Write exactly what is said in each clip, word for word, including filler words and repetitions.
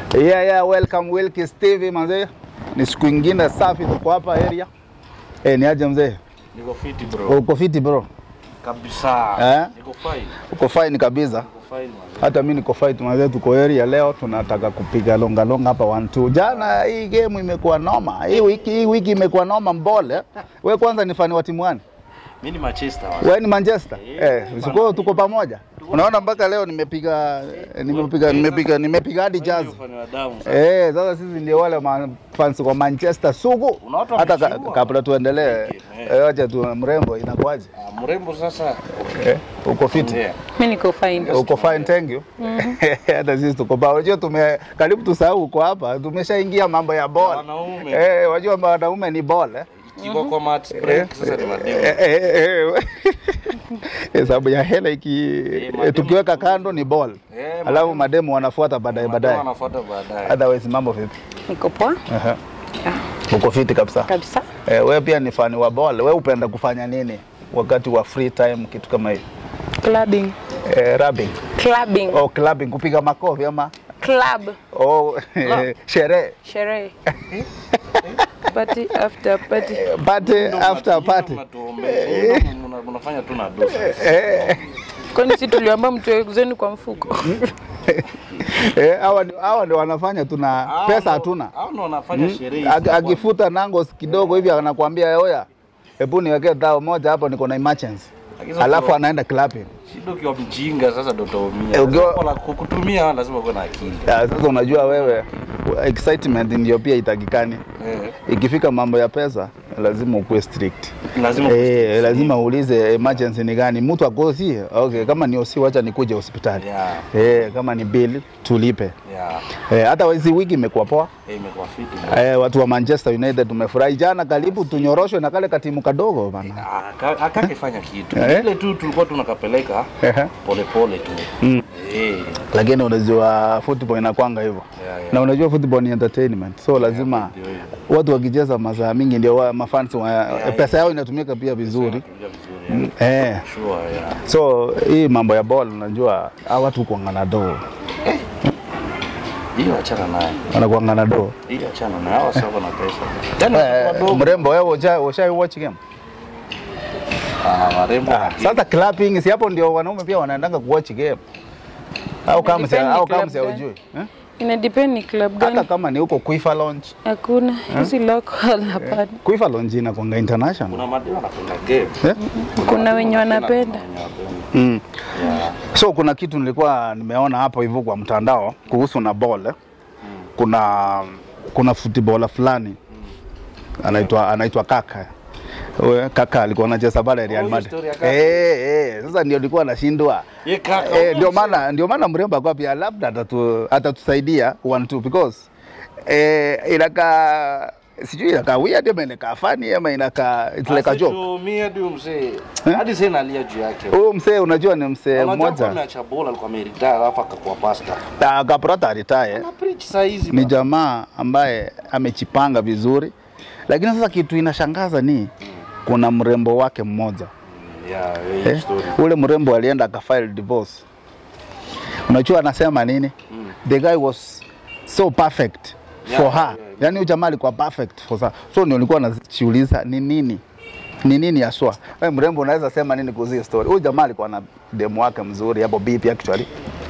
Yeah, yeah, welcome Wilkis T V manze. Ni siku nyingine safi tuko hapa area. Eh, ni aje mzee? Niko fiti bro. Uko fiti bro? Kabisa. Eh? Niko fine. Uko fine kabisa? Niko fine manze. Hata mimi niko fine manze, tuko area leo tunataka kupiga longa longa hapa one two. Jana hii game imekuwa noma. Hii wiki hii wiki imekuwa noma mbole. Wewe kwanza ni fani wa timu gani? Mimi ni Manchester. Wewe ni Manchester? Eh, siko tuko pamoja. Unaona mpaka leo nimepiga nimepiga nimepiga nimepiga hadi jazz. Eh, sasa sisi ndio wale fans wa Manchester sugu. Hata kabla tuendelee, eh, acha tu mrembo inakuaje? Ah, mrembo sasa. Eh, uko fit? Mimi niko fine. Uko fine, thank you. Hata sisi tuko bado. Unajua tume karibu tusahau uko hapa. Tumeshaingia mambo ya ball. Eh, unajua wanaume ni ball eh. Iko kwa match break sasa ni mademu. Eh eh eh. Sababu ya hela iki tukiweka kando ni ball. Alafu mademu wanafuata baadaye baadaye. Wanafuata baadaye. Otherwise mambo vipi? Niko poa? Aha. Uko fiti kabisa? Kabisa. Eh, wewe pia ni fan wa ball. Wewe upenda kufanya nini wakati wa free time kitu kama hiyo? Clubbing. Eh, rubbing. Clubbing. Oh, clubbing, kupiga makofi ama? Club. Oh, sherehe. Sherehe. Party after party. Party after party. Unafanya tu na dosa. Eh. Kwani si tuliomba mtu zenu kwa mfuko? Eh, hawa hawa ndio wanafanya tuna pesa hatuna. Hao ndio wanafanya sherehe. Akifuta nango kidogo hivi anakuambia oya, hebu niwekee dhao moja hapo niko na emergency. Alafu anaenda clubbing. Shido kiwa mjinga sasa ndo utaumia. Kwa kukutumia lazima uwe na akili. Sasa unajua wewe excitement ndio pia itakikani. Eh. Ikifika mambo ya pesa lazima ukuwe strict. Lazima eh, lazima uulize emergency ni gani. Mtu akosi, okay, kama ni osi wacha nikuje hospitali. Yeah. Eh, kama ni bill tulipe. Yeah. Eh, hata hizi wiki imekuwa poa. Eh, imekuwa fiti. Eh, watu wa Manchester United tumefurahi jana, karibu tunyoroshwe na kale katimu kadogo bana. Ah, akakifanya kitu. Ile tu tulikuwa tunakapeleka pole pole tu. Mm. Eh. Lakini unajua football inakwanga hivyo. Yeah, yeah. Na unajua football ni entertainment. So lazima yeah, yeah. watu wakicheza masaa mingi ndio mafans wa yeah, pesa yao inatumika pia vizuri. Yeah. Eh. Sure, yeah. So hii mambo ya ball unajua hawa watu kuangana do. Eh. Hiyo achana naye. Wanakuangana do. Hiyo achana naye. Hao sio na pesa. Yaani mrembo wewe uja usha watch game. Ah, marembo. Ah, sasa clapping si hapo ndio wanaume pia wanaendanga kuwatch game. Au kama si au kama si hujui. Eh? Ina depend ni club gani. Hata kama ni huko Quifa Lounge. Hakuna, hizi local hapana. Quifa Lounge ina kwanga international. Kuna mademu wanapenda game. Eh? Kuna wenye wanapenda. Mm. Yeah. So kuna kitu nilikuwa nimeona hapo hivyo kwa mtandao kuhusu na ball. Eh? Mm. Kuna kuna footballer fulani. Mm. Anaitwa anaitwa Kaka. Wewe Kaka alikuwa anacheza pale Real Madrid. Eh eh, sasa ndio nilikuwa nashindwa. Eh, ndio maana ndio maana mrembo kwa pia labda atatu atatusaidia one two because eh inaka sijui inaka weird ama inaka funny ama inaka it's like a joke. Mimi ndio mzee. Hadi sasa nalia juu yake. Huyo mzee unajua ni mzee mmoja. Ameacha bola alikuwa ameritire alafu akakuwa pastor. Akaprota retire. Ana preach saa hizi. Ni jamaa ambaye amechipanga vizuri. Lakini sasa kitu inashangaza ni kuna mrembo wake mmoja. Yeah, eh? Story. Ule mrembo alienda akafile divorce. Unajua anasema nini? Mm. The guy was so perfect yeah, for her. Yeah, yeah. Yaani jamaa alikuwa perfect for her. So ndio nilikuwa najiuliza ni nini? Ni nini haswa? Wewe mrembo unaweza sema nini kuhusu hiyo story? Huyu jamaa alikuwa na demu wake mzuri hapo bibi actually.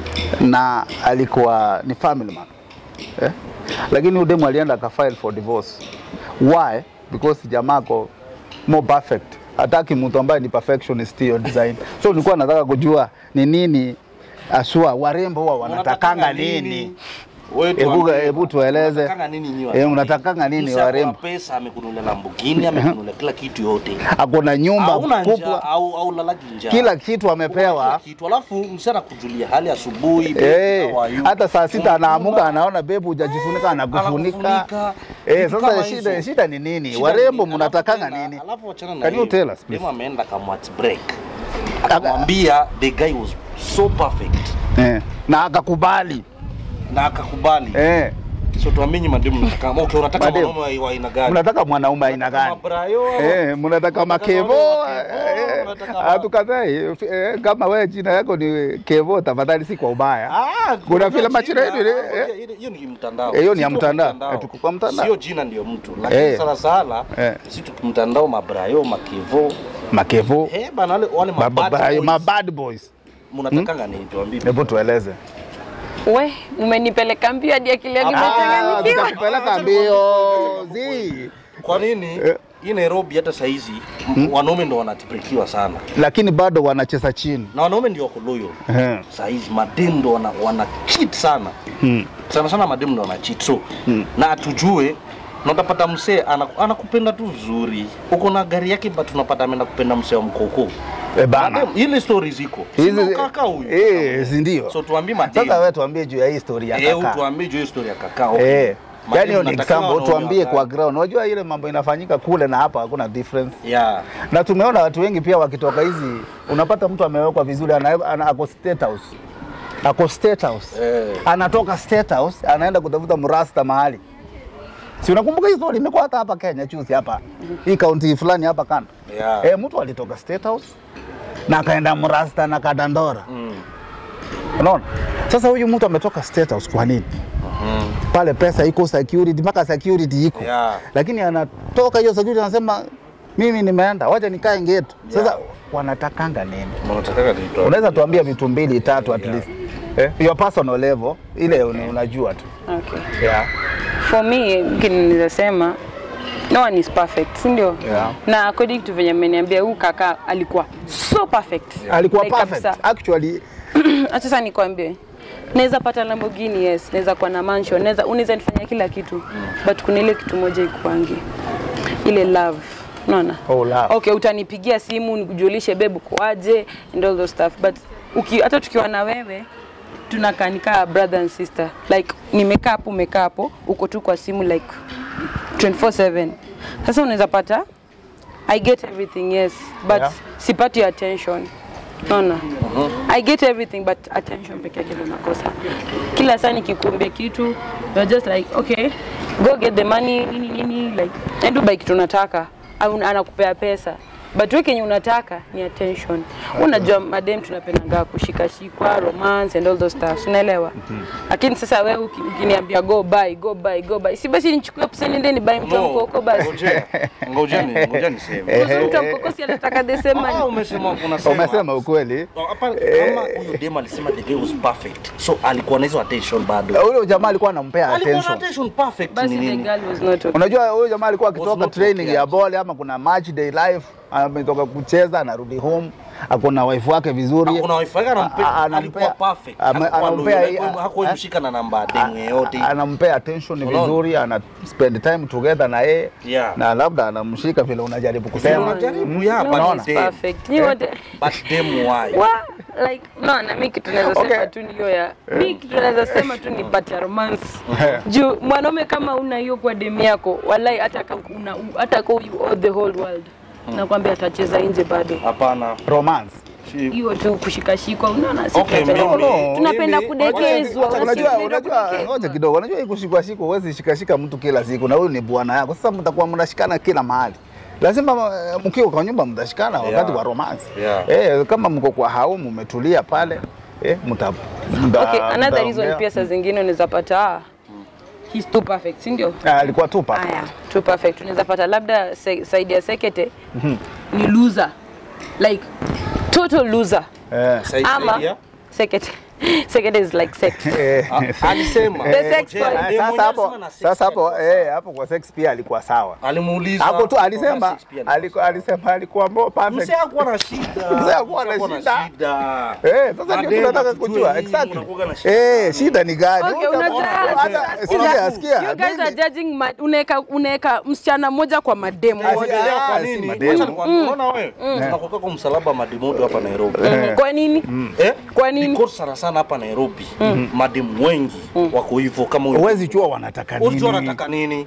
Na alikuwa ni family man. Eh? Lakini huyu demu alienda akafile for divorce. Why? Because jamaa ko more perfect. Hataki mtu ambaye ni perfectionist hiyo design. So nilikuwa nataka kujua ni nini aswa warembo huwa wanatakanga nini? Hebu hebu tueleze. Unataka nini nyiwa? Eh, unataka nini warembo? Pesa amekununulia Lamborghini, amekununulia kila kitu yote. Hakuna nyumba kubwa au au lalaki njaa. Kila kitu amepewa. Kila kitu. Alafu msana kujulia hali asubuhi, eh, hata saa sita anaamuka anaona bebu hujajifunika anakufunika. Eh, sasa shida shida ni nini? Warembo mnatakanga nini? Alafu achana na. Can you tell us please? Dema ameenda kama break. Akamwambia the guy was so perfect. Eh, na akakubali. Na akakubali. Eh. So tuamini mademu mnataka. Okay, unataka mwanaume wa aina gani? Mnataka mwanaume aina gani? Eh, mnataka makevo. Hatukatai kama wewe jina yako ni Kevo tafadhali si kwa ubaya. Ah, kuna vile machira hiyo hiyo ni mtandao. Hiyo ni mtandao. Tuko kwa mtandao. Sio jina ndio mtu. Lakini sala sala sisi tuko mtandao mabrayo, makevo, makevo. Eh bana wale wale mabad ma bad boys. Mnataka nini tuambie? Hebu tueleze. We, umenipeleka mbio hadi akili yangu imechanganyikiwa. Umenipeleka mbio. Zi. Kwa nini? Hii Nairobi hata saizi hmm? wanaume ndio wanatiprekiwa sana. Lakini bado wanacheza chini. Na wanaume ndio wako loyal. Hmm. Saizi mademu ndio wana, wana cheat sana. Hmm. Sana sana mademu ndio wana cheat. So, hmm. na atujue na utapata msee anakupenda tu vizuri. Uko na gari yake but unapata ameenda kupenda msee wa mkoko. E bana. Ile stories ziko. Hizi kaka huyu. Eh, si ndio. So tuambie mademu. Sasa wewe tuambie juu ya hii story ya kaka. Eh, tuambie juu ya story ya kaka. Okay. Eh. Yaani hiyo ni example tuambie kwa ground. Unajua ile mambo inafanyika kule na hapa hakuna difference. Yeah. Na tumeona watu wengi pia wakitoka hizi unapata mtu amewekwa vizuri ana, ana ako state house. Ako state house. Eh. Anatoka state house anaenda kutafuta mrasta mahali. Si unakumbuka hizo story imekuwa hata hapa Kenya chuzi hapa. Hii county fulani hapa kando. Yeah. Eh, mtu alitoka state house na akaenda mrasta na kadandora. Mm. Unaona? Sasa huyu mtu ametoka state house kwa nini? Mm. Pale pesa iko security, mpaka security iko. Yeah. Lakini anatoka hiyo security anasema mimi nimeenda, wacha nikae ngeto. Sasa yeah. wanatakanga nini? Wanatakanga nini? Unaweza tuambia vitu mbili tatu at yeah. least. Eh? Your personal level ile okay. unajua tu. Okay. Yeah. For me, ninasema no one is perfect, si ndio? Yeah. Na according to venye mmeniambia huyu kaka alikuwa so perfect. Yeah. Alikuwa like perfect. Kabisa. Actually acha sasa nikwambie. Naweza pata Lamborghini, yes, naweza kuwa na mansion, naweza unaweza nifanya kila kitu. Mm. But kuna ile kitu moja ikuangi. Ile love. Unaona? Oh, love. Okay, utanipigia simu nikujulishe babe kwaje and all those stuff, but uki hata tukiwa na wewe tunakanika brother and sister. Like nimekaa hapo umekaa hapo uko tu kwa simu like twenty-four seven. Sasa unaweza pata I get everything, yes, but yeah. sipati attention. No, no. Uh-huh. I get everything but attention peke yake ndo nakosa. Kila saa nikikuambia kitu, you're just like, okay, go get the money, nini nini, like, endo buy kitu unataka, au anakupea pesa. But wewe kenye unataka ni attention. Okay. Unajua madem tunapenda kushika shikwa, romance and all those stuff. Unaelewa? Lakini mm-hmm. sasa wewe ukiniambia go buy, go buy, go buy. Si basi nichukue pesa niende ni buy mtu no. mkoko basi. Ngoja. Ngoja ni, ngoja niseme. Mtu mkoko si anataka desema. Ah, umesema unasema. Umesema ukweli. Hapa kama huyo dem alisema the girl was perfect. So alikuwa na hizo attention bado. Huyo jamaa alikuwa anampea attention. Alikuwa na attention perfect. Basi the girl was not okay. Unajua huyo jamaa alikuwa akitoka training ya ball ama kuna match day life. Ametoka kucheza anarudi home, akona wife wake vizuri. Akona wife wake anampea, alikuwa perfect. Anampea hakuwa mshika na namba demu yote. Anampea attention vizuri, ana spend time together na yeye. Na labda anamshika vile unajaribu kusema. Unajaribu ya unaona perfect. You want but demu why? Like no, na mimi kitu naweza sema tu ni hiyo ya. Mimi kitu naweza sema tu ni but romance. Juu mwanaume kama una hiyo kwa demu yako, wallahi hata una hata kwa you all the whole world. Hmm. Nakwambia atacheza nje bado. Hapana. Romance. Hiyo tu kushikashikwa unaona sisi. Okay, no, no. Tunapenda kudekezwa. Unajua unajua ngoja kidogo. Unajua hii kushikashika huwezi shikashika mtu kila siku na huyu ni bwana yako. Sasa mtakuwa mnashikana kila mahali. Lazima mkio kwa nyumba mtashikana wakati yeah. wa romance. Yeah. Eh kama mko kwa haumu umetulia pale eh mta. Okay, another reason pia saa zingine unaweza pata he's too perfect, si ndio? Ah, alikuwa too perfect. Aya, too perfect. Unaweza pata labda se, Saidi ya Sekete mm -hmm. ni loser. Like total loser. Eh, Ama Sekete. Sekete is like sex. Alisema. The sex sasa hapo sasa hapo eh hapo kwa sex pia alikuwa sawa. Alimuuliza. Hapo tu alisema alikuwa alisema alikuwa more perfect. Msee hakuwa na shida. Msee hakuwa na shida. Eh, sasa ndio tunataka kujua exactly. Eh, shida ni gani? Okay, unajua sikia sikia. You guys are judging unaweka unaweka msichana mmoja kwa mademu wote. Kwa nini? Unaona wewe? Tunakoka kwa msalaba mademu hapa Nairobi. Kwa nini? Eh? Kwa nini? Because sana sana hapa Nairobi mademu wengi wako hivyo kama wewe. Huwezi jua wanataka nini. Huwezi jua wanataka nini.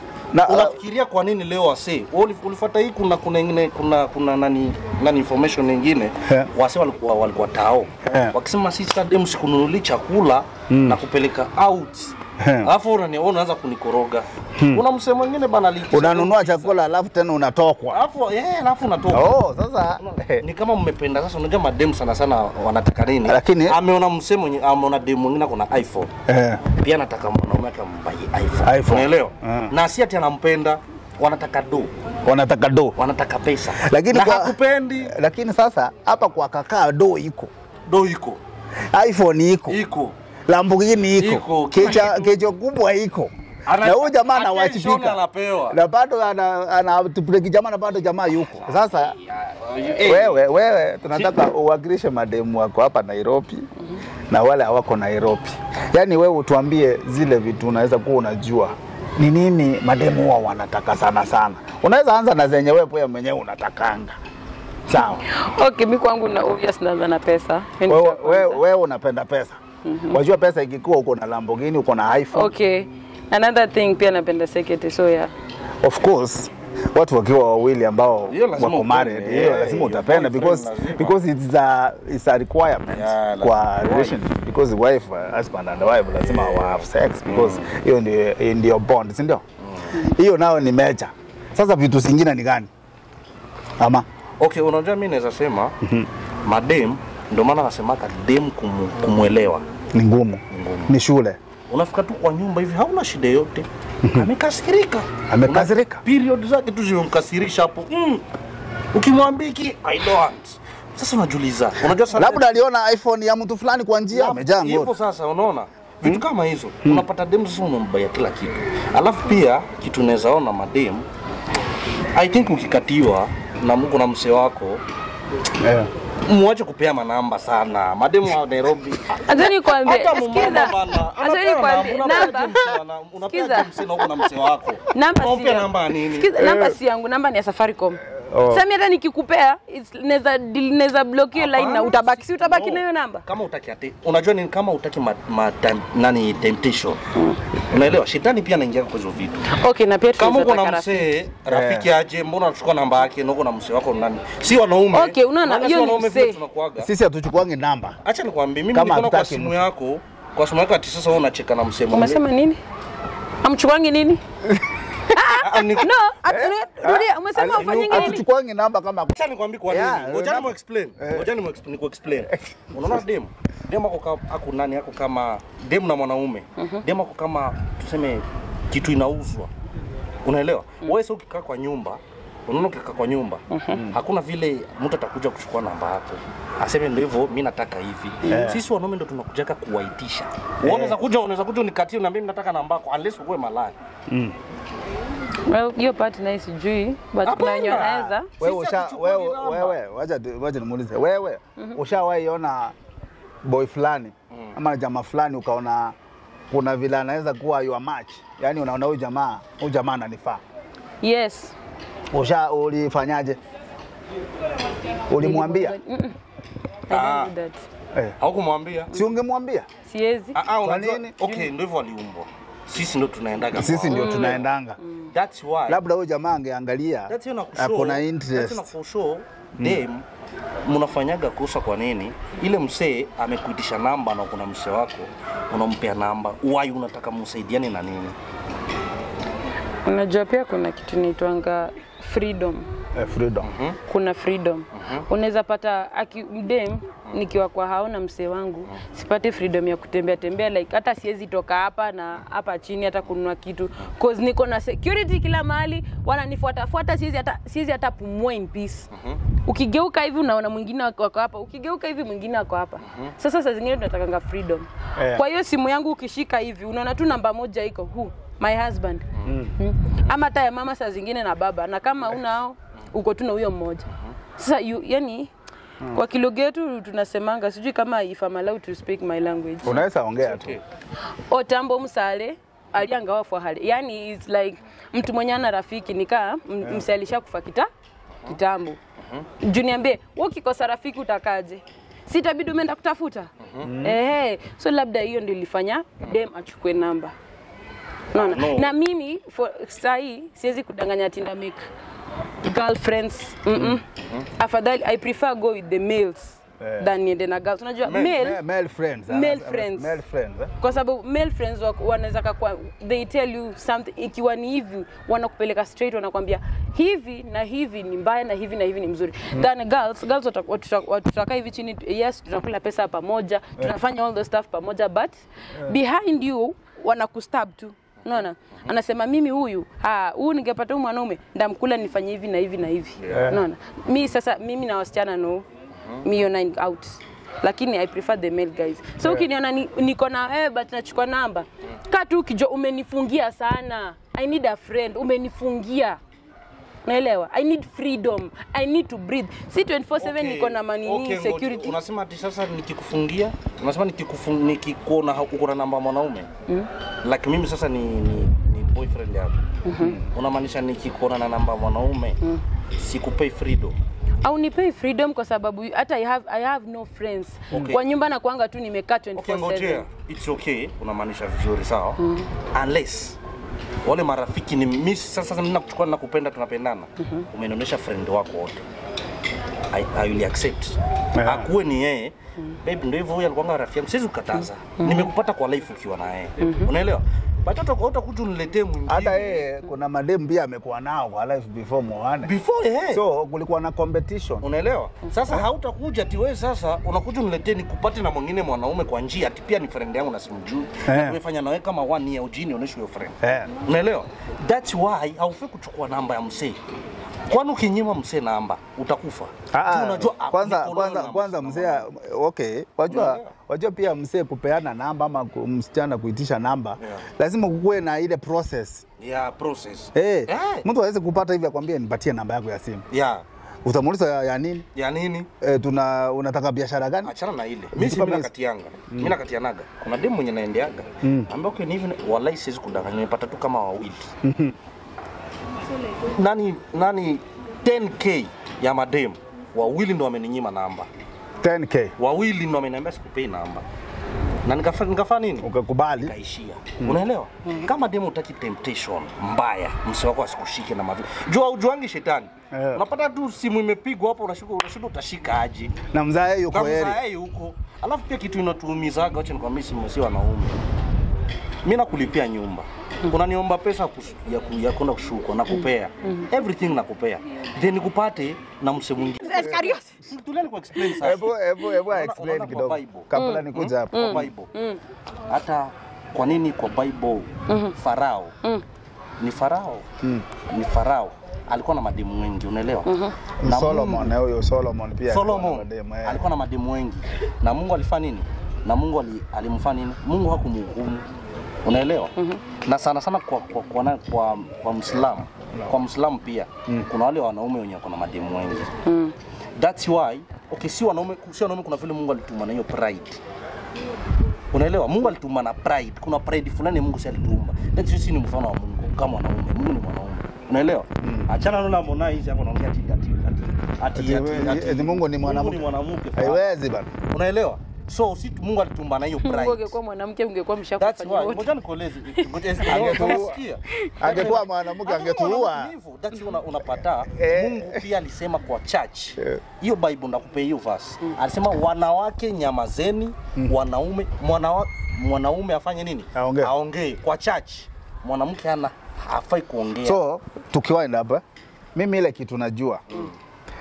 Na unafikiria kwa nini leo wase ulifuata hii kuna kuna ingine kuna kuna nani nani information nyingine yeah. wase walikuwa walikuwa tao yeah. wakisema sisi dem sikununuli chakula mm. na kupeleka out Alafu unaniona unaanza kunikoroga. Kuna msemo mwingine bana liki. Unanunua chakula alafu tena unatokwa. Alafu eh alafu unatoka. Oh, sasa ni kama mmependa sasa unajua madem sana sana wanataka nini? Lakini ameona msemo ameona demu mwingine kuna iPhone. Eh. Pia anataka mwanaume akambaye iPhone. iPhone. Unaelewa? Na si ati anampenda, wanataka do. Wanataka do. Wanataka pesa. Lakini na kwa hakupendi. Lakini sasa hapa kwa kakaa do iko. Do iko. iPhone iko. Iko. Lamborghini iko. Kecha kecho kubwa iko. Ana, na huyu jamaa anawachipika. Na bado ana ana tupeleki jamaa na bado jamaa yuko. Sasa hey. wewe wewe tunataka uwakilishe mademu wako hapa Nairobi mm -hmm. na wale hawako Nairobi. Yaani wewe utuambie zile vitu unaweza kuwa unajua. Ni nini mademu wao wanataka sana sana. Unaweza anza na zenye wewe pia mwenyewe unatakanga. Sawa. Okay, mimi kwangu na obvious naanza na pesa. Wewe wewe wewe unapenda pesa. Mm -hmm. Wajua pesa ikikuwa uko na Lamborghini, uko na iPhone. Okay. Another thing pia napenda security, so yeah. Of course, watu wakiwa wawili ambao wako married, hiyo lazima utapenda because because it's a it's a requirement yeah, kwa relation because the wife husband and the wife lazima wa have sex because hiyo ndio ndio bond, si ndio? Hiyo nao ni major. Sasa vitu zingine ni gani? Ama okay, unajua mimi naweza sema madem ndio maana nasemaka dem kumu, kumuelewa ni ngumu. Ni shule. Unafika tu kwa nyumba hivi hauna shida yote. Amekasirika. Amekasirika. Period zake tu zimemkasirisha hapo. Mm. Ukimwambia ki I don't want. Sasa unajiuliza. Unajua sana labda aliona iPhone ya mtu fulani kwa njia amejaa ngoto. Hivyo sasa unaona vitu hmm. kama hizo. Hmm. Unapata demu sasa umembaya kila kitu. Alafu pia kitu unaweza ona mademu I think ukikatiwa na Mungu na mse wako yeah. Mwache kupea manamba sana. Mademu wa Nairobi. Azani kwambie. Sikiza. Azani kwambie namba. Unapea mse na uko na mse wako. Namba si. Unapea namba nini? Sikiza, namba si yangu, namba ni ya Safaricom. Oh. Sasa hata nikikupea inaweza inaweza block hiyo line na utabaki si utabaki na hiyo namba. Kama utaki ati unajua ni kama utaki ma, ma, tam, nani temptation. Mm. Unaelewa shetani pia anaingia kwa hizo vitu. Okay, na pia kama uko na msee rafiki yeah. aje mbona unachukua namba yake na uko na msee wako nani? Si wanaume. Okay, unaona hiyo ni msee. Sisi hatuchukuangi namba. Acha nikwambie mimi niko kwa simu yako, kwa simu yako ati sasa wewe unacheka na msee mwingine. Umesema nini? Amchukuangi nini? No, rudia, umesema ufanye nini? Atuchukuangi namba kama acha nikwambie kwa nini. Ngoja ni explain. Ngoja ni ni explain. Unaona dem? Dem ako ako nani yako kama dem na mwanaume. Dem ako kama tuseme kitu inauzwa. Unaelewa? Wewe sio ukikaa kwa nyumba, unaona ukikaa kwa nyumba, hakuna vile mtu atakuja kuchukua namba yako. Aseme ndio hivyo mimi nataka hivi. Sisi wanaume ndio tunakujaka kuwaitisha. Unaweza kuja unaweza kuja unikatie na mimi nataka namba yako unless uwe malaya. Well, hiyo part na sijui, but kuna wenye wanaweza. Wewe usha wewe wewe wacha wacha nimuulize. Wewe ushawahi ona boy fulani ama jamaa fulani ukaona kuna vile anaweza kuwa your match? Yaani unaona huyu jamaa, huyu jamaa ananifaa. Yes. Usha ulifanyaje? Ulimwambia? Ah. Eh. Haukumwambia? Si ungemwambia? Siwezi. Ah ah, unajua okay, ndio hivyo aliumbwa. Sisi ndio tunaendaga. Sisi ndio tunaendanga. Mm. That's why. Labda huyo jamaa angeangalia. Hakuna interest. That's for sure. Dem mnafanyaga kosa kwa nini? Ile msee amekuitisha namba na kuna msee wako, unampea namba. Why unataka msaidiane na nini? Unajua pia kuna kitu inaitwanga freedom. Eh, freedom. Uh -huh. Kuna freedom. Uh -huh. Unaweza pata akidem nikiwa kwa haona msee wangu, uh -huh. sipate freedom ya kutembea tembea like hata siwezi toka hapa na hapa chini hata kununua kitu cause niko na security kila mahali, wananifuata fuata, siwezi hata siwezi hata pumua in peace. Uh -huh. Ukigeuka hivi unaona mwingine wako hapa, ukigeuka hivi mwingine wako hapa. Uh -huh. Sasa saa zingine tunatakanga freedom. Yeah. Kwa hiyo simu yangu ukishika hivi unaona tu namba moja iko hu my husband. Mm. Mm. Ama hata ya mama saa zingine na baba, na kama unao uko tu na huyo mmoja. Sasa you, yani mm. kwa kilugha yetu tunasemanga sijui kama if I'm allowed to speak my language. Unaweza ongea tu. Otambo msale aliangawa for hali. Yani it's like mtu mwenye ana rafiki nikaa msalisha kufa kita kitambo. Uh-huh. Juniambe, wewe ukikosa rafiki utakaje? Sitabidi umeenda kutafuta. Uh-huh. Ehe, so labda hiyo ndio ilifanya dem achukue namba. No, no. Na mimi for sai siwezi kudanganya Tinder make girlfriends. Mm -mm. Mm -hmm. Afadhali I prefer go with the males. Eh. than niende na girls. Unajua Male, male male, male friends. male uh, friends. Male friends. Eh? Kwa sababu male friends wako- wanaweza kakua they tell you something ikiwa ni hivi wanakupeleka straight wanakuambia hivi na hivi ni mbaya na hivi na hivi ni mzuri. Mm. Then girls girls watakaa watu, watu hivi chini, yes tunakula pesa pamoja, tunafanya all the stuff pamoja, but behind you wanakustab tu. Unaona? Anasema mimi huyu, ah huyu ningepata huyu mwanaume ndamkula nifanye hivi na hivi na hivi. Yeah. Unaona? Mimi sasa mimi na wasichana no. Mimi yo nine out. Lakini I prefer the male guys. So Yeah. ukiniona ni, niko na wewe but nachukua namba. Kaa tu ukijua umenifungia sana. I need a friend, umenifungia. Naelewa? I need freedom. I need to breathe. Si twenty-four seven Okay. niko na manini Okay, security. Unasema ati sasa nikikufungia, unasema nikikufungia nikikuona uko na namba mwanaume. Mm. Like mimi sasa ni ni, ni boyfriend yako. Mm-hmm. Unamaanisha nikikuona na namba mwanaume, mm. sikupei freedom. Au nipei freedom kwa sababu hata I have I have no friends. Okay. Kwa nyumba na kuanga tu nimekaa twenty-four seven. Okay, ngojea. It's okay, unamaanisha vizuri sawa. Mm. Unless wale marafiki ni mimi sasa mimi nakuchukua na kupenda tunapendana. Mm-hmm. Umenionyesha friend wako wote. I, I will accept. Yeah. Akuwe ni yeye. Mm. Babe ndio hivyo, huyu alikuwa rafiki yangu, siwezi kukataza. Mm. Nimekupata kwa life ukiwa na yeye. Mm-hmm. Unaelewa? But hata utakuja uniletee mwingine. Hata yeye kuna madem pia amekuwa nao kwa life before muone. Before yeye. So kulikuwa na competition. Unaelewa? Sasa hautakuja ati wewe sasa unakuja uniletee nikupate na mwingine mwanaume kwa njia ati pia ni friend yangu na simjui. Yeah. Umefanya nawe kama one year ujini onyesha your friend. Yeah. Unaelewa? That's why haufai kuchukua namba ya msee. Kwani ukinyima msee namba utakufa. Ah, unajua kwanza kwanza kwanza mzee okay, wajua wajua pia mzee kupeana namba ama msichana kuitisha namba, yeah. lazima kukuwe na ile process. Yeah, process. Eh, hey, yeah. Mtu hawezi kupata hivi akwambia nipatie namba yako ya simu. Yeah. Utamuuliza ya, ya nini? Ya nini? Eh, tuna unataka biashara gani? Achana na ile. Mimi si mimi nakatianga. Mimi mm. nakatianaga. Kuna demu mwenye naendeaga. Mm. Ambao okay, ni hivi wallahi siwezi kudanganya, nimepata tu kama wawili. nani nani ten K ya madem wawili ndo wameninyima namba. ten K Wawili ndo wameniambia sikupei namba. Na nikafanya nikafanya nini? Ukakubali. Kaishia. Mm. Unaelewa? Mm. Kama demo utaki temptation mbaya, msi wako asikushike na mavi. Jua ujuangi shetani. Yeah. Unapata tu simu imepigwa hapo unashuka unashuka utashika aje. Na mzae yuko heri. Na mzae yuko. Alafu pia kitu inatuumizaga, acha nikwambie, simu si wanaume. Mimi nakulipia nyumba. Unaniomba pesa kus, ya, ku, ya kwenda kushukwa na kupea. Mm. Everything nakupea. Then nikupate na mse mwingine. Tuleni kwa explain sasa. Hebu hebu hebu explain kidogo. Kabla nikuja hapo. Kwa Bible. Hata kwa nini kwa Bible mm-hmm. Farao mm. ni Farao mm. ni Farao alikuwa na mademu wengi, unaelewa? Mm-hmm. Na Solomon na huyo Solomon pia Solomon alikuwa na, alikuwa na mademu wengi. Na Mungu alifanya nini? Na Mungu alimfanya nini? Mungu hakumhukumu. Unaelewa? Mm-hmm. Na sana sana kwa kwa kwa, kwa, kwa, kwa Muislamu, kwa Muislamu pia mm. kuna wale wanaume wenye wako na mademu wengi. Mm. That's why okay, si wanaume si wanaume, kuna vile Mungu alituma na hiyo pride. Unaelewa? Mungu alituma na pride. Kuna pride fulani Mungu si alituumba. That's why si ni mfano wa Mungu kama wanaume. Mungu ni mwanaume. Unaelewa? Mm. Achana na Mona hizi hapo naongea ati ati ati ati Mungu ni mwanamke. Mungu ni mwanamke. Haiwezi bana. Unaelewa? So si Mungu alitumba na hiyo pride. Mungu angekuwa mwanamke ungekuwa mshakufanya wote. Ngoja nikueleze. Ngoja angekuwa. Angekuwa mwanamke angetuua. That's una unapata Mungu pia alisema kwa church. Hiyo Bible ndakupea hiyo verse. Alisema wanawake nyamazeni, wanaume mwanawake mwanaume afanye nini? Aongee. Aongee kwa church. Mwanamke hana hafai kuongea. So tukiwaenda hapa mimi ile kitu najua. Mm.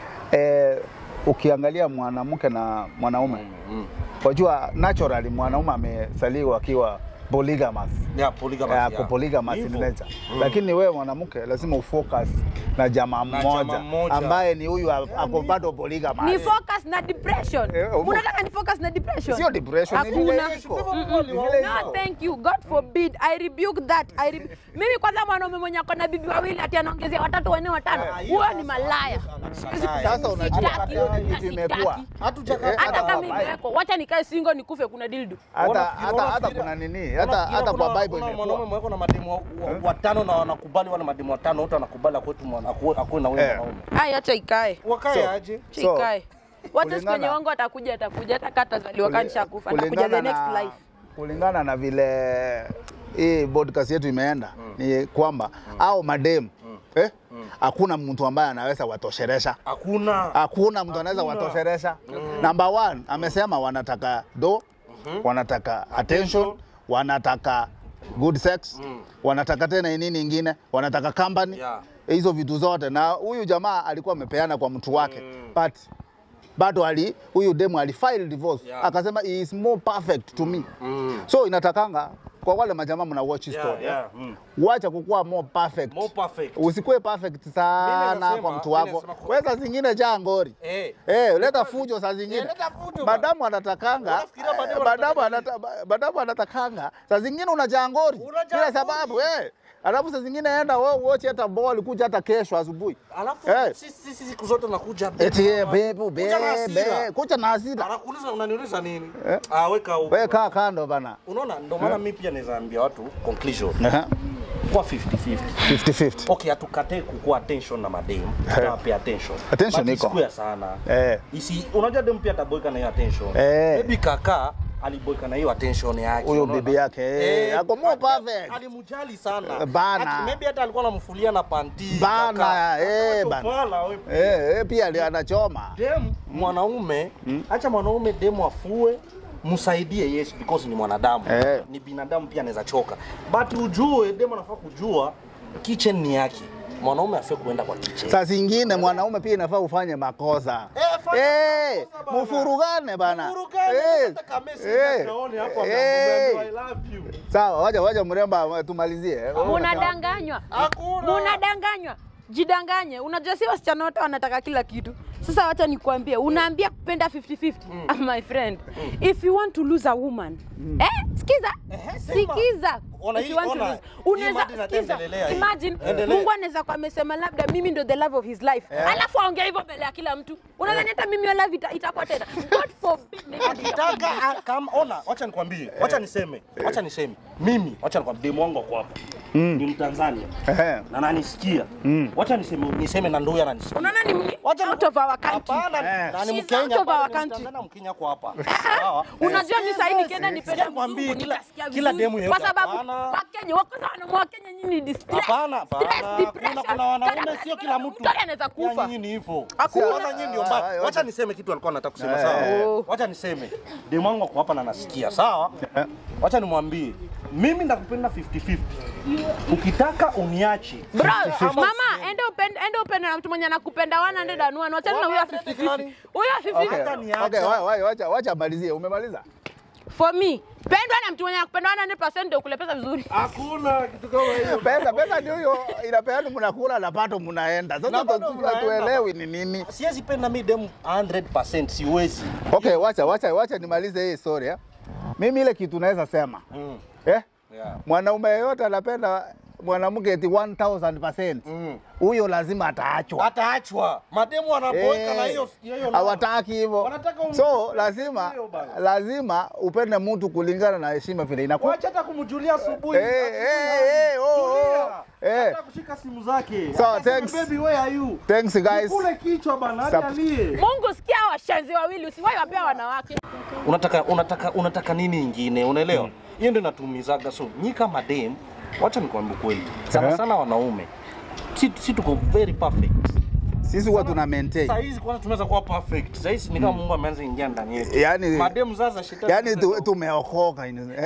Eh, ukiangalia mwanamke na mwanaume mm. wajua naturally mwanaume amezaliwa akiwa polygamous. Yeah, polygamous. Yeah, yeah. Polygamous in nature. Mm. Lakini wewe mwanamke lazima ufocus na jamaa mmoja ambaye ni huyu ako bado polygamous. Ni focus na depression. Unataka ni focus na depression? Sio depression, ni vile iko. No, thank you. God forbid. I rebuke that. I rebu Mimi kwanza mwanaume mwenye ako na bibi wawili ati anaongezea watatu wanne watano. Huyo ni malaya. Sasa unajua kitu imekuwa. Hata kama imeweko, wacha nikae single nikufe kuna dildo. Hata hata hata kuna nini? Hata hata kwa Bible imekuwa. Mwanaume mweko na mademu watano na wanakubali wale mademu watano wote wanakubali kwetu mwana akuwe na wewe mwanaume. Haya acha ikae. Wakae aje? Ikae. Wacha kwenye wangu atakuja atakuja hata kata zaliwa kanisha kufa na kuja the next life. Kulingana na vile hii podcast yetu imeenda mm. ni kwamba mm. au madem mm. eh hakuna mm. mtu ambaye anaweza watosheresha. Hakuna. Hakuna mtu anaweza watosheresha. Mm. Number one, amesema wanataka do, mm-hmm. wanataka attention, wanataka good sex, mm. wanataka tena nini nyingine, wanataka company. Yeah. Hizo vitu zote, na huyu jamaa alikuwa amepeana kwa mtu wake. Mm. But bado ali huyu demo ali file divorce. Yeah. Akasema he is more perfect to me. Mm. So inatakanga kwa wale majamaa mna watch yeah, story. Yeah. Mm. Wacha kukua more perfect. More perfect. Usikue perfect sana kwa mtu wako. Wewe saa zingine jaa ngori. Eh, hey. hey, leta fujo saa zingine. Hey, leta fujo. Madamu anatakanga. Madamu anatakanga. Madamu anatakanga. Saa zingine unajaa ngori bila sababu eh. Hey. Alafu saa zingine enda wewe watch hata ball kuja hata kesho asubuhi. Alafu hey. sisi sisi siku zote nakuja bebe. Eti bebe bebe. Kucha na hasira. Anakuuliza unaniuliza nini? Eh? Ah weka huko. Weka kando bana. Unaona ndio maana mimi pia naweza ambia watu conclusion. Uh-huh. Kwa fifty fifty. fifty fifty. Okay, atukatae kukua attention na mademu. Tutawapea attention. Attention iko. Sikuya sana. Eh. Isi unajua demu pia ataboeka na hiyo attention. Eh. Maybe kaka aliboeka na hiyo attention yake. Huyo bibi yake eh, yako more perfect. Alimjali sana. Bana. Maybe hata alikuwa anamfulia na panty. Bana, eh bana. Eh, eh pia anachoma. Demu mwanaume, hmm? Acha mwanaume demu afue. Musaidie yes because ni mwanadamu. Eh. Ni binadamu pia anaweza choka. But ujue demu anafaa kujua kitchen ni yake. Mwanaume afie kuenda kwa kitchen. Saa zingine mwanaume pia inafaa ufanye makosa. Eh, eh mfurugane bana. Mfurugane eh, nataka message naone hapo amemwambia I love you. Sawa, wacha wacha mremba tumalizie. Unadanganywa. Unadanganywa. Jidanganye. Unajua si wasichana wote wanataka kila kitu. Sasa wacha nikwambie, unaambia kupenda fifty fifty. Mm. My friend, mm. if you want to lose a woman, mm. eh, sikiza, eh, sikiza. Ona if you want ona, to lose, unaweza sikiza. Imagine, Mungu anaweza kwa amesema labda mimi ndo the love of his life. Yeah. Alafu aongea hivyo mbele ya kila mtu. Unadhani hata mimi love ita, itakuwa tena. God forbid. Akitaka kama ona, wacha nikwambie, wacha niseme, wacha niseme. Mimi, wacha nikwambie demu wangu kwa hapa. Mm. Ni Mtanzania. Eh. Na ananisikia. Mm. Wacha niseme niseme na ndio ananisikia. Unaona ni wacha out of our country. Hapana, na ni Mkenya hapa. Tanzania Mkenya kwa hapa. Sawa. Unajua mimi sasa nikienda nipende nikwambie kila kila demu yetu. Kwa sababu Wakenya wako sana mwa Kenya nyinyi distress. Hapana, hapana. Kuna kuna wanaume sio kila mtu. Mtu anaweza kufa. Nyinyi ni hivyo. Hakuna nyinyi ndio mbaya. Wacha niseme kitu alikuwa anataka kusema sawa. Wacha niseme. Demu wangu kwa hapa na nasikia sawa. Wacha nimwambie. Mimi nakupenda fifty fifty. Ukitaka uniache. Bro, mama, enda upende enda upende na mtu mwenye anakupenda one hundred and one. Wacha na huyo fifty fifty. Huyo fifty fifty. Okay, okay, wacha wacha malizie. Umemaliza? For me, pendwa na mtu mwenye anakupenda one hundred percent ndio kule pesa vizuri. Hakuna kitu kama hiyo. Pesa pesa ndio hiyo inapeana mnakula na pato mnaenda. Sasa tuelewi ni nini. Siwezi penda mimi demu one hundred percent siwezi. Okay, wacha wacha wacha nimalize hii story eh. Mimi ile kitu naweza sema. Mm. Eh? Yeah. Mwanaume yeyote anapenda mwanamke eti one thousand percent. Huyo mm. lazima ataachwa. Ataachwa. Mademu wanaboeka na hiyo hiyo. Hawataki hivyo. So lazima lazima upende mtu kulingana na heshima vile inakuwa. Wacha hata kumjulia asubuhi. Eh eh eh oh. Eh. Hata kushika simu zake. So thanks. Baby where are you? Thanks guys. Kule kichwa bana hadi alie. Mungu sikia washenzi wawili usiwahi wapea wanawake. Unataka unataka unataka nini nyingine? Unaelewa? Mm. Hiyo ndio natumizaga so nyi kama dem wacha nikwambie kweli. Sana sana wanaume. Si si tuko very perfect. Sisi huwa tuna maintain. Sasa hizi kwanza tunaweza kuwa perfect. Sasa hizi ni kama Mungu ameanza ingia ndani yetu. Yaani mademu sasa shetani. Yaani tumeokoka.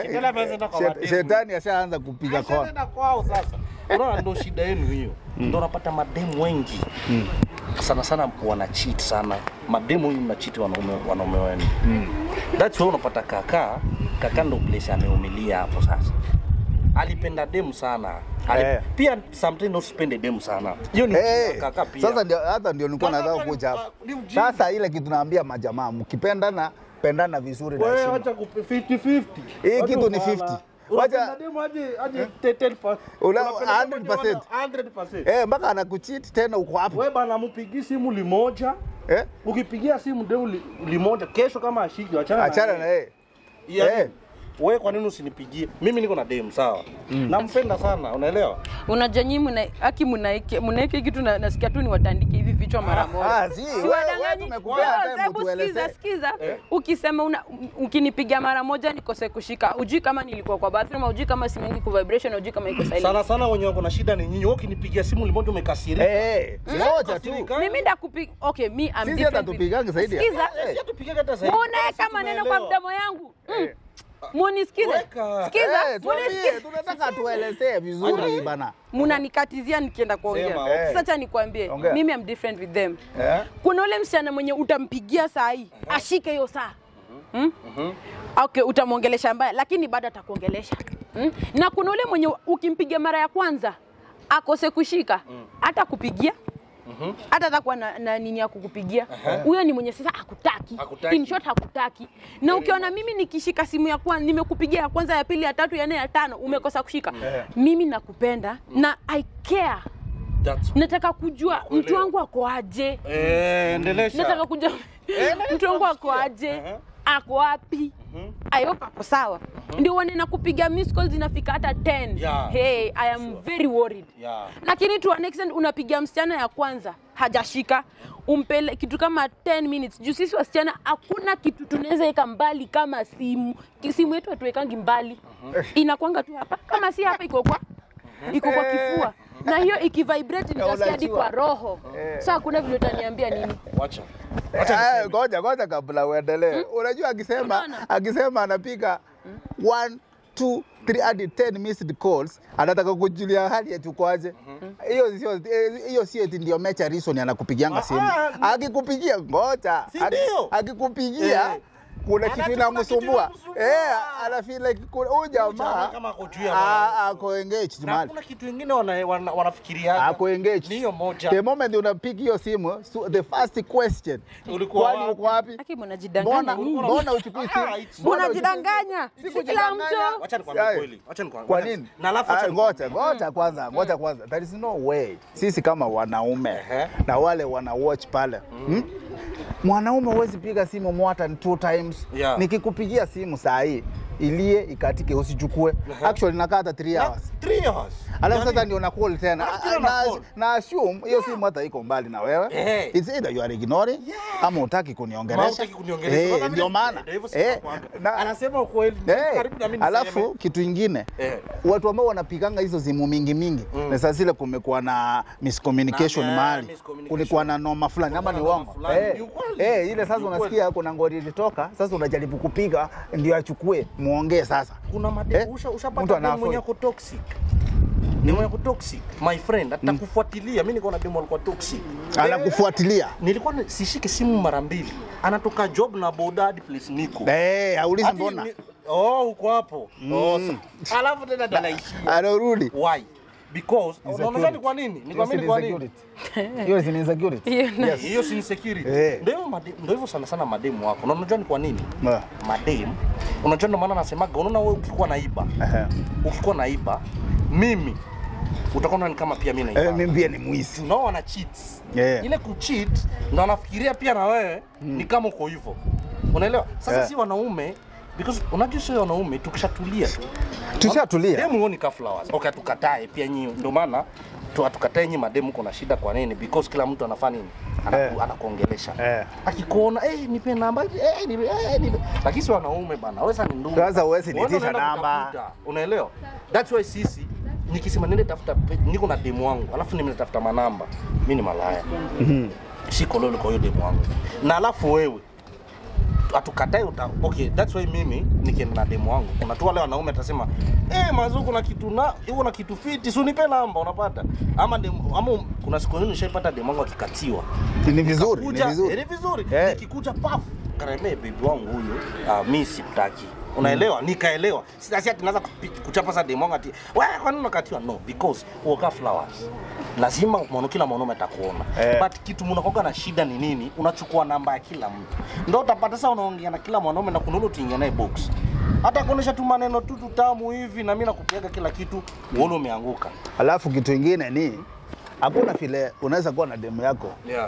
Shetani ashaanza kupiga kona. Ashaenda kwao sasa. Unaona ndio shida yenu hiyo. Ndio unapata mademu wengi. Sana sana wana cheat sana. Mademu wengi mna cheat wanaume wanaume wenu. That's why unapata kaka, kaka ndo place ameumilia hapo sasa. Alipenda demu sana. Ali, hey. Pia sometimes usipende demu sana. Hiyo ni hey. Kaka pia. Sasa ndio hata ndio nilikuwa nataka kuja hapa. Sasa ile kitu naambia majamaa mkipendana pendana vizuri na heshima. Wewe acha ku fifty fifty. Hii kitu ni fifty. Wacha demu aje aje ten percent. Una one hundred percent. one hundred percent. Eh, mpaka anakucheat tena uko hapo. Wewe bana mpigi simu limoja. Eh? Ukipigia simu demu limoja kesho kama ashiki achana. Achana na yeye. Eh. Wewe kwa nini usinipigie? Mimi niko na demu sawa. Mm. Nampenda sana, unaelewa? Unajua nyinyi mna haki mnaike mnaike kitu na nasikia tu ni watandike hivi vitu. kichwa mara moja. Ah, si wewe tumekupea time tueleze. Sikiza, ukisema una ukinipiga mara moja nikose kushika. Ujui kama nilikuwa kwa bathroom, ujui kama simu yangu iko vibration, ujui kama iko silent. Sana sana wenye wako na shida ni nyinyi. Wewe ukinipigia simu limoja umekasirika. Eh, moja tu. Mimi ndakupiga. Okay, me I'm different. Sisi hata tupigange zaidi. Sikiza. Sisi tupiga hata zaidi. Muone kama neno kwa mdomo yangu. Munisikize. Sikiza. Munisikize. Tunataka tuelezee vizuri bana. Munanikatizia nikienda kuongea. Sasa acha nikwambie, mimi I'm different with them. Kuna ule msichana mwenye utampigia saa hii, ashike hiyo saa. Hmm? Okay, utamuongelesha mbaya lakini bado atakuongelesha. Hmm? Na kuna ule mwenye ukimpigia mara ya kwanza akose kushika, hata kupigia. Mhm. Hata atakuwa na, na nini ya kukupigia. Huyo ni mwenye sasa hakutaki. In short hakutaki. Na ukiona mimi nikishika simu ya kwanza, nimekupigia ya kwanza, ya pili, ya tatu, ya nne, ya tano, umekosa kushika. Mimi nakupenda na I care. Nataka kujua mtu wangu ako aje. Eh, endelesha. Nataka kujua mtu wangu ako aje. Ako wapi? I hope ako sawa. Ndio wane nakupiga miss calls zinafika hata ten. Yeah. Hey, I am sure. very worried. Yeah. Lakini to an extent unapiga msichana ya kwanza hajashika, umpele kitu kama ten minutes. Juu sisi wasichana hakuna kitu tunaweza eka mbali kama simu. Simu yetu hatuwekangi mbali. Inakuanga tu hapa. Kama si hapa iko kwa iko kwa kifua. Na hiyo ikivibrate nitasikia hadi kwa roho. Sasa kuna vile utaniambia nini? Wacha. Acha ngoja ngoja kabla uendelee. Unajua akisema akisema anapiga one two three hadi ten missed calls, anataka kujulia hali yetu kwaje. Hiyo sio hiyo sio ndio mecha reason anakupigianga simu. Akikupigia ngoja. Akikupigia kuna kitu inamsumbua. Eh, ana feel like huyu jamaa kama ako juu ya ako engaged mali. Kuna kitu kingine wanafikiria ako engaged. Niyo moja. The moment unapiga hiyo simu, so the first question, ulikuwa uko wapi? Aki mnajidanganya nini? Mbona uchukui simu? Unajidanganya. Kila mtu. Acha nikwambie kweli. Acha nikwambie. Kwa nini? Na alafu acha ngoja, ngoja kwanza, ngoja kwanza. There is no way. Sisi kama wanaume na wale wana watch pale. Hmm? Mwanaume huwezi piga simu more than two times. Yeah. Nikikupigia simu saa hii ilie ikatike usichukue. Uh-huh. Actually nakata three hours. three hours. Alafu sasa ndio na call tena. Na, na assume hiyo simu hata iko mbali na wewe. Hey. It's either you are ignoring yeah. ama hutaki kuniongelesha. Hutaki kuniongelesha. Eh, ndio maana. Eh, anasema ukweli karibu na mimi. Alafu kitu kingine eh. watu ambao wanapiganga hizo simu mingi mingi mm. na sasa zile kumekuwa na miscommunication na, mahali. Miscommunication. Kulikuwa na noma fulani ama ni uongo. Eh, eh ile sasa unasikia kuna ngori ilitoka, sasa unajaribu kupiga ndio achukue muongee sasa. Kuna mademu eh? Ushapata demu mwenye ako toxic. Ni mwenye toxic. My friend atakufuatilia. Mimi niko na demu alikuwa toxic. Anakufuatilia. Nilikuwa sishike simu mara mbili. Anatoka job na boda hadi place niko. Eh, aulize mbona? Oh, uko hapo. Oh, alafu tena dalaishi. Anarudi. Why? Because unaona kwa nini? Nikwambia kwa nini? Hiyo si insecurity. Yes, hiyo si insecurity. Ndio ndio hivyo sana sana mademu wako. Na unajua ni kwa nini? Mademu. Unajua ndio maana nasemaga unaona wewe ukikuwa naiba. Ukikuwa naiba, mimi utakuwa ni kama pia mimi naiba. Eh, mimi pia ni mwizi. No wana cheat. Yeah. Ile kucheat ndio anafikiria pia na wewe hmm. ni kama uko hivyo. Unaelewa? Sasa yeah. si wanaume because unajua sio wanaume tukishatulia tu. Tushatulia. Demu huoni ka flowers. Okay, tukatae pia nyinyi. Ndio maana tu atukatae nyinyi mademu kuna shida kwa nini? Because kila mtu anafanya nini? Anaku, anakuongelesha. Eh. Akikuona eh nipe namba eh nipe eh nipe. Lakini si wanaume bana. Wewe sasa ni ndugu. Sasa wewe si nitisha namba. Unaelewa? That's why sisi nikisema nende tafuta niko na demu wangu alafu nimetafuta manamba. Mimi ni malaya. Mhm. Siko lolo kwa hiyo demu wangu. Na alafu wewe atukatae uta okay that's why mimi nikienda na demu wangu kuna tu wale wanaume atasema eh mazuku kuna kitu na yuko na kitu fiti si unipe namba unapata ama demu ama kuna siku nyingine nishaipata demu wangu akikatiwa ni vizuri ni vizuri ni vizuri nikikuja paf kareme baby wangu huyo uh, mimi sitaki unaelewa nikaelewa sasa ati naanza kuchapa sa demu wangu ati wewe kwa nini unakatiwa no because uoka flowers lazima mwana kila mwanaume atakuona eh. But kitu mnakoga na shida ni nini unachukua namba ya kila mtu ndio utapata sasa unaongea na kila mwanaume na kunolo tuingia naye box hata kuonesha tu maneno tu tutamu hivi na mimi nakupiga kila kitu uone umeanguka. Alafu kitu kingine ni hakuna vile unaweza kuwa na demu yako yeah.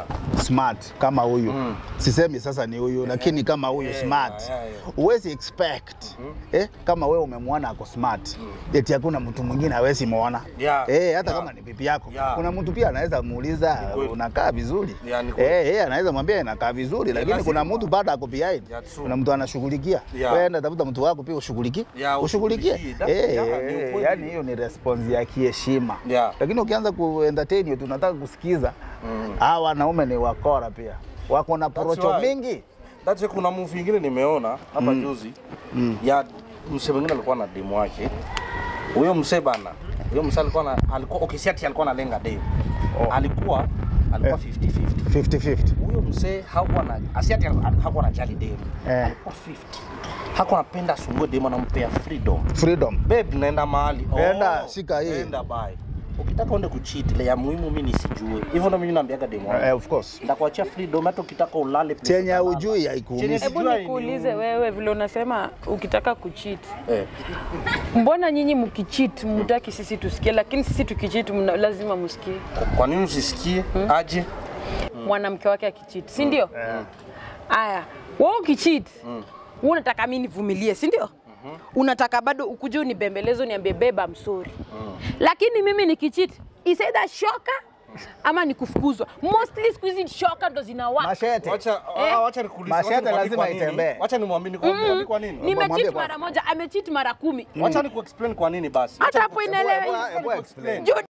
smart kama huyu mm. sisemi sasa ni huyu yeah. lakini kama huyu yeah, smart yeah, yeah. Uwezi expect mm -hmm. eh, kama wewe umemwona ako smart mm. eti hakuna mtu mwingine hawezi muona yeah. eh, hata yeah. kama ni bibi yako yeah. kuna mtu pia anaweza muuliza unakaa vizuri yeah, eh, eh, anaweza mwambia inakaa vizuri yeah, lakini kuna mtu bado ako behind yeah, kuna mtu anashughulikia yeah. wewe enda tafuta mtu wako pia ushughulikie yeah, ushughulikie eh, yeah, yani hiyo ni response ya kiheshima yeah. lakini ukianza ku entertain tunataka kusikiza mm. hawa wanaume ni wakora pia wako na porocho mingi. That's why kuna movie nyingine nimeona hapa mm. juzi mm. ya msee mwingine alikuwa na demu wake. Huyo msee bana, huyo msee alikuwa na alikuwa okay, si ati alikuwa analenga demu. Oh. Alikuwa alikuwa fifty fifty. fifty fifty. Huyo msee hakuwa na asiati hakuwa na jali demu. Eh. Alikuwa fifty. Hakuwa anapenda sungue demu anampea freedom. Freedom. Babe naenda mahali. Nenda oh, shika hii. Nenda bye. Ukitaka uende kucheat ile ya muhimu mimi nisijue. Hivyo ndo mimi naambiaga demu wangu. Eh, of course. Nitakuachia freedom hata ukitaka ulale place. Chenye hujui haikuumizi. Hebu nikuulize wewe vile unasema ukitaka kucheat. Eh. Mbona nyinyi mkicheat mtaki sisi tusikie lakini sisi tukicheat lazima msikie? Kwa nini usisikie? Hmm? Aje? Mwanamke wake akicheat, si ndio? Eh. Aya, wewe ukicheat, mm. unataka mimi nivumilie, si ndio? Mm-hmm. Unataka bado ukuje unibembelezo niambie beba I'm sorry. Mm. Lakini mimi nikicheat, is either shoka ama nikufukuzwa. Mostly siku hizi shoka ndo zinawaka. Mashete. Wacha eh? wacha nikuulize. Mashete lazima itembee. Wacha nimwamini kwa mm. kwa nini? Nimecheat mara moja, amecheat mara kumi. Wacha nikuexplain kwa nini basi. Hata hapo inaelewa. Explain.